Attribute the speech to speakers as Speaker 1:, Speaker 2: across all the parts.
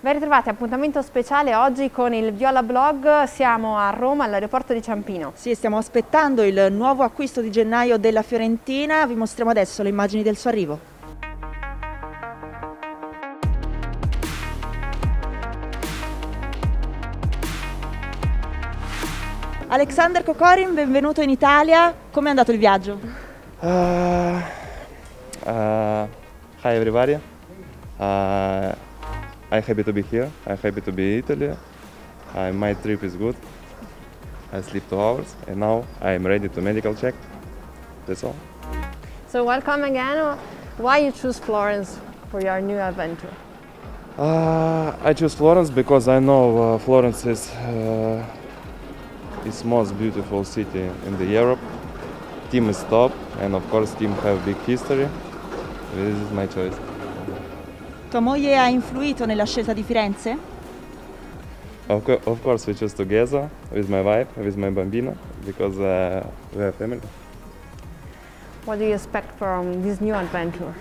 Speaker 1: Ben ritrovati, appuntamento speciale oggi con il Viola Blog, siamo a Roma all'aeroporto di Ciampino.
Speaker 2: Sì, stiamo aspettando il nuovo acquisto di gennaio della Fiorentina, vi mostriamo adesso le immagini del suo arrivo. Alexander Kokorin, benvenuto in Italia, come è andato il viaggio?
Speaker 3: Hi everybody. I'm happy to be here. I'm happy to be in Italy. My trip is good. I sleep 2 hours and now I'm ready to medical check. That's all.
Speaker 1: So welcome again. Why you choose Florence for your new adventure?
Speaker 3: I choose Florence because I know Florence is most beautiful city in the Europe. Team is top, and of course team have big history. This is my choice.
Speaker 2: Tua moglie ha influito nella scelta di Firenze?
Speaker 3: Of course we choose together with my wife, with my bambina, because we have family.
Speaker 1: What do you expect from this new adventure?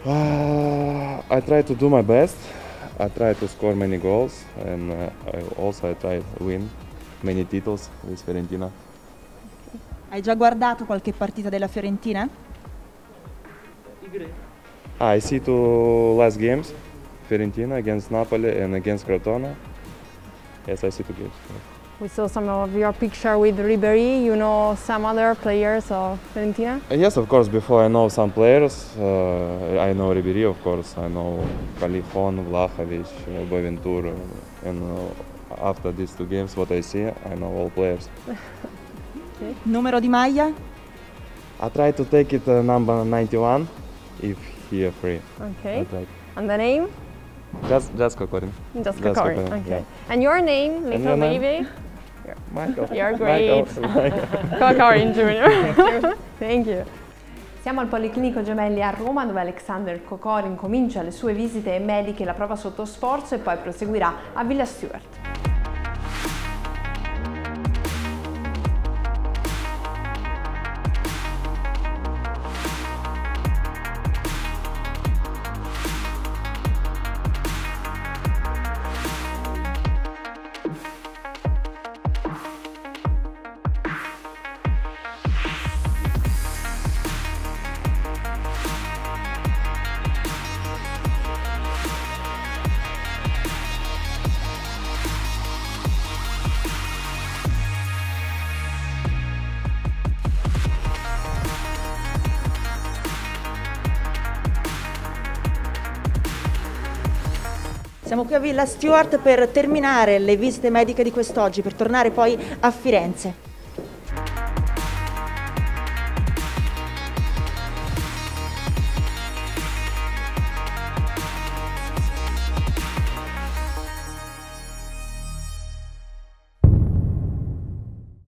Speaker 3: I try to do my best. I try to score many goals, and I try to win many titles with Fiorentina.
Speaker 2: Hai già guardato qualche partita della Fiorentina?
Speaker 3: I see 2 last games, Fiorentina against Napoli and against Crotone. Yes, I see 2 games.
Speaker 1: We saw some of your picture with Ribéry. You know some other players of Fiorentina?
Speaker 3: Yes, of course. Before I know some players, I know Ribéry, of course. I know Califon, Vlahovic, Boventura, and after these 2 games, what I see, I know all players.
Speaker 2: Okay. Numero di maglia?
Speaker 3: I try to take it number 91, if he is free.
Speaker 1: Okay. And the name?
Speaker 3: Just Kokorin.
Speaker 1: Just Kokorin. Okay.
Speaker 3: Yeah.
Speaker 1: And your name, little baby?
Speaker 3: Michael.
Speaker 1: You're great.
Speaker 3: Michael.
Speaker 1: Kokorin Jr. Thank you. Siamo al Policlinico Gemelli a Roma, dove Alexander Kokorin comincia le sue visite mediche e la prova sotto sforzo e poi proseguirà a Villa Stuart.
Speaker 2: Siamo qui a Villa Stuart per terminare le visite mediche di quest'oggi, per tornare poi a Firenze.